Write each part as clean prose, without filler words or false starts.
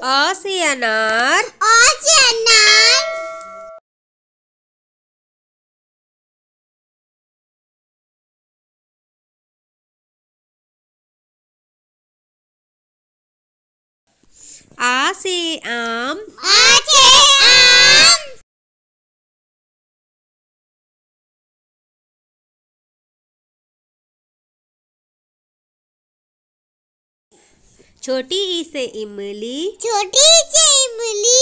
अ से अनार। अ से अनार। आ से आम। आ से आम। छोटी ई से इमली। छोटी ई से इमली।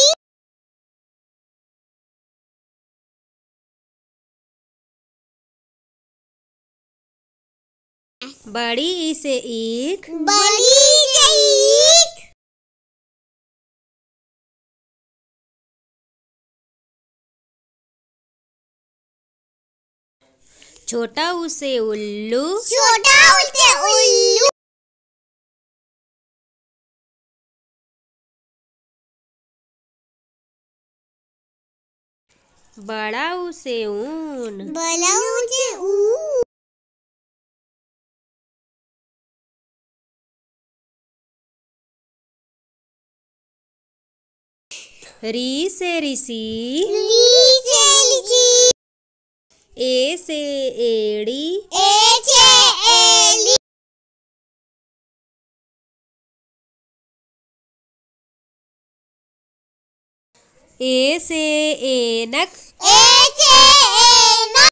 बड़ी ई से ईख। बड़ी ई से ईख। छोटा ऊ से उल्लू। छोटा ऊ से उल्लू। बड़ा ऊ से ऊन। बड़ा ऊ से ऊन। री से ऋषि। री से ऋषि। ए से एड़ी। ए से एड़ी। ए से ऐनक। ए से ऐनक।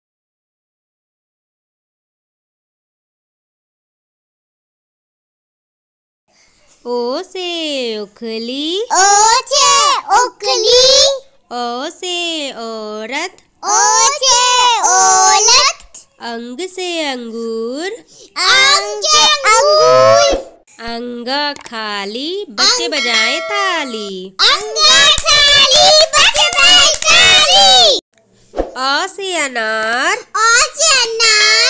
ओ से उखली। ओ से उखली। ओ से औरत। ओ से औरत। अंग से अंगूर। अंग से अंगूर। अंगा खाली बच्चे बजाएं ताली। अंगा खाली बच्चे बजाएं ताली। अ से अनार। अ से अनार।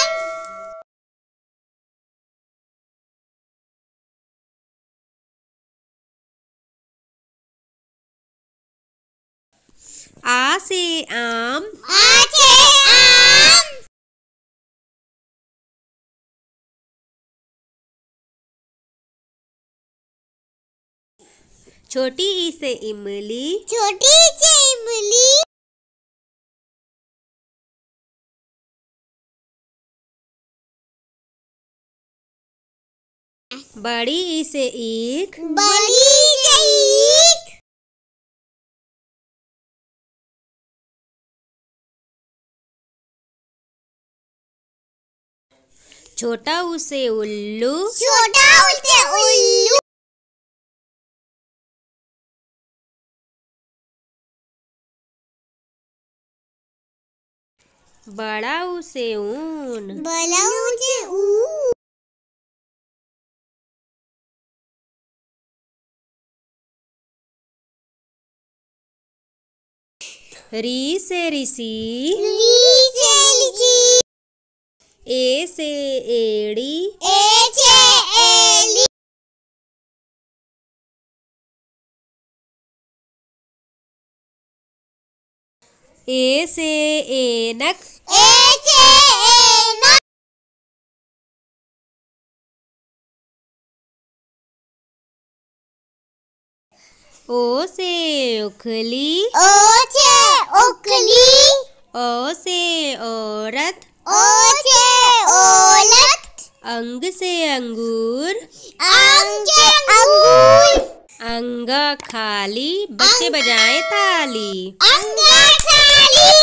आ से आम। आ से आम। छोटी ई से इमली। छोटी ई से इमली। बड़ी ई से ईख। बड़ी ई से ईख। छोटा ऊ से उल्लू। छोटा ऊ से उल्लू। बड़ा ऊ से ऊन। बड़ा ऊ से ऊन। री से ऋषि। री से ऋषि। ए से एड़ी। ए से एड़ी। ए से ऐनक। ए से ऐनक। ओ से उखली। ओ से उखली। ओ से औरत। ओ से औरत। अंग से अंगूर। अंग से अंगूर। अंगा खाली बच्चे बजाएं ताली। अंगा खाली